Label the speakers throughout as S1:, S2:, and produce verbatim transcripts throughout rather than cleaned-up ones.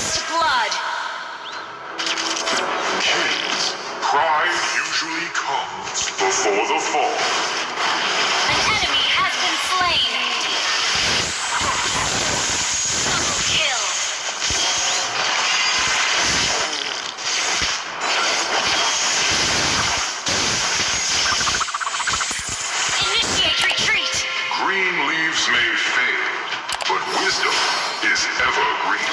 S1: First blood.
S2: Kids, pride usually comes before the fall.
S1: An enemy has been slain. Double kill. Initiate retreat.
S2: Green leaves may fade, but wisdom is evergreen.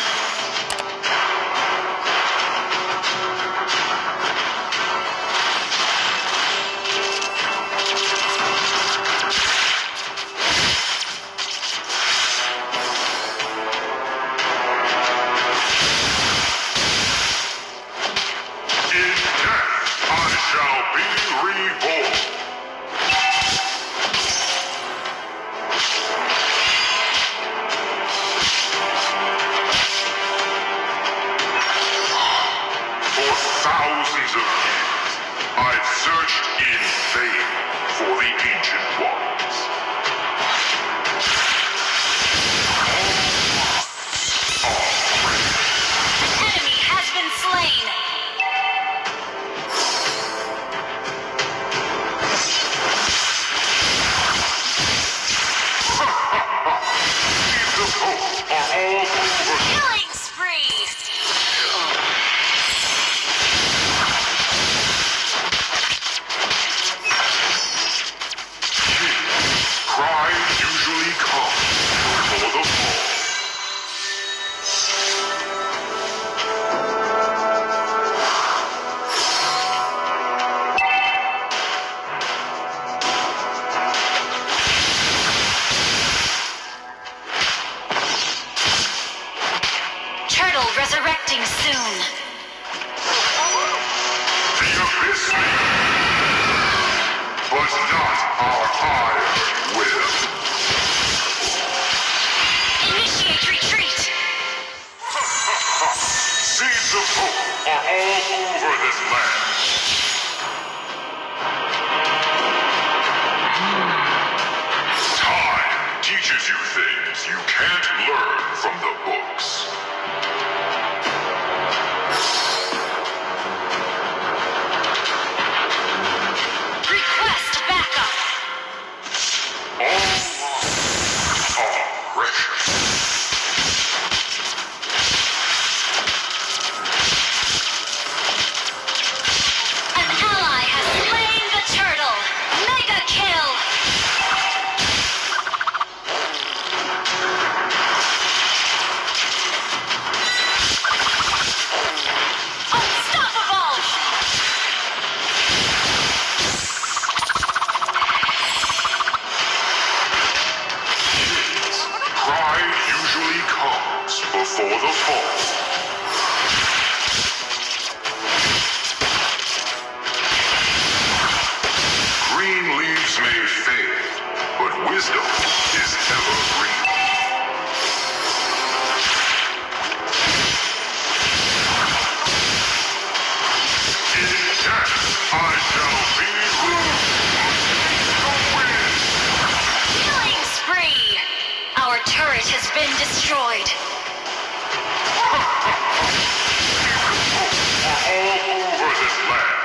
S2: Thousands of years, I've searched in vain for the ancient ones.
S1: An enemy has been slain.
S2: Seeds of hope are all over.
S1: Killing spree.
S2: Pride usually comes before the fall.
S1: Turtle resurrecting soon.
S2: The abyss may but not our iron will.
S1: Initiate retreat.
S2: Seeds of hope are all over this land. Time teaches you things you can't learn from the books.
S1: Request backup.
S2: All lives are precious.
S1: An ally has slain the turtle. Mega kill. Unstoppable.
S2: Pride usually comes before the fall. Green leaves may fade, but wisdom is evergreen. In death, I shall be ruled. The wind.
S1: Killing spree. Our turret has been destroyed.
S2: Are all over this land.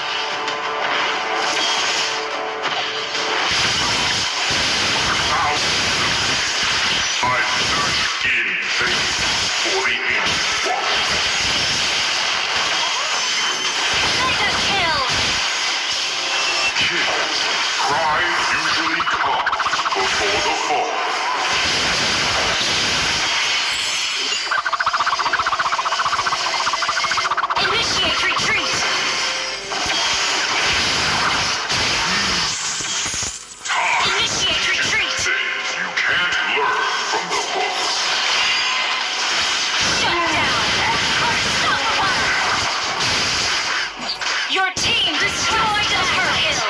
S2: Thousands of years, I search in vain for the ancient ones.
S1: Mega kill.
S2: Kids, pride usually comes before the fall.
S1: Initiate retreat.
S2: Time
S1: Initiate retreat.
S2: things you can't learn from the books.
S1: Shut down. Unstoppable. Your team destroyed a turtle.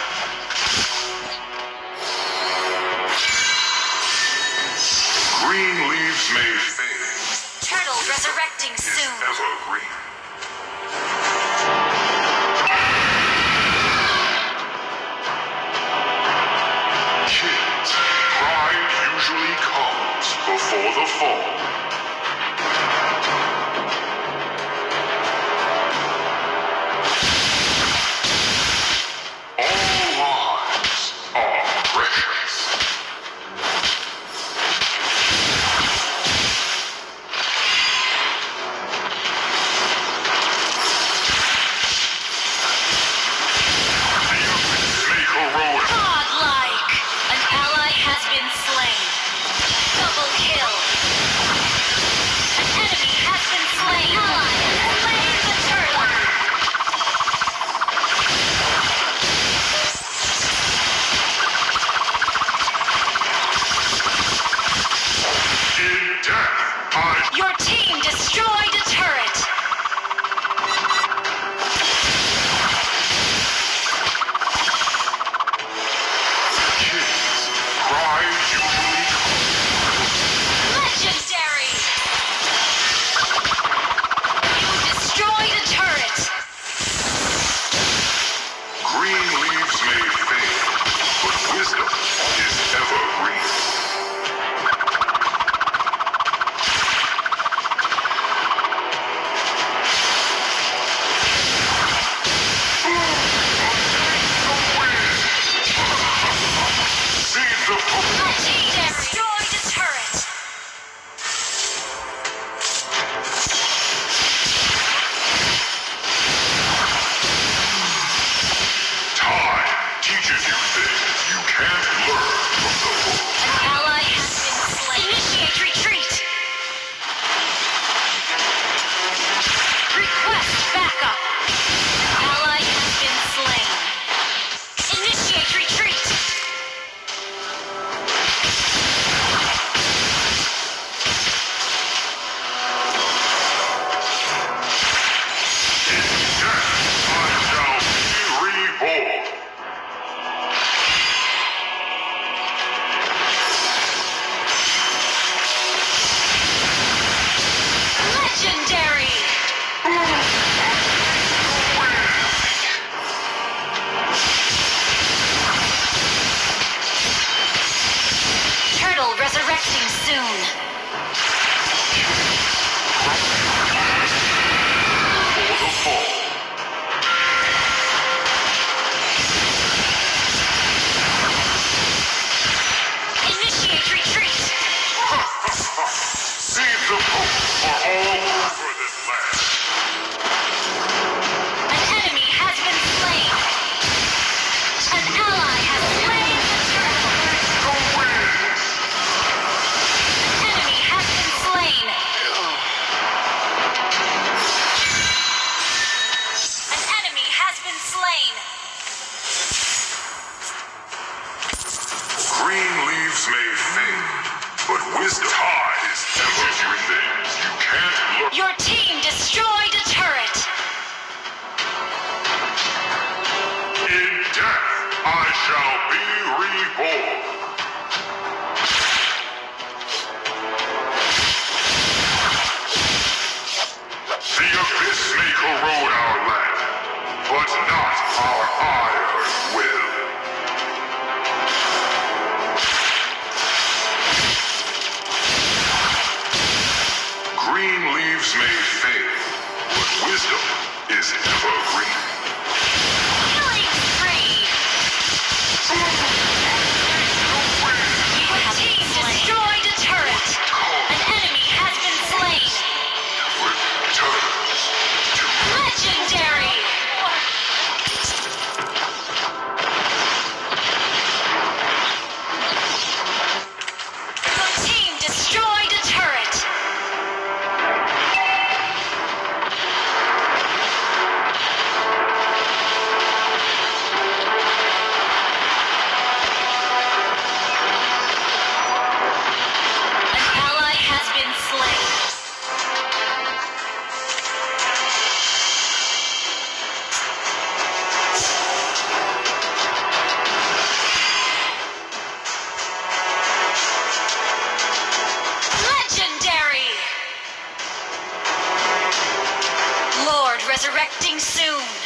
S2: Green leaves may fade,
S1: Turtle resurrecting
S2: is
S1: soon.
S2: evergreen. Kids, pride usually comes before the fall. visit to a ring.
S1: Killing spree. Your team destroyed a turret. An enemy has been slain.
S2: Returns to
S1: Legendary. Your team destroyed a turret. An ally has been slain. Legendary! Lord resurrecting soon.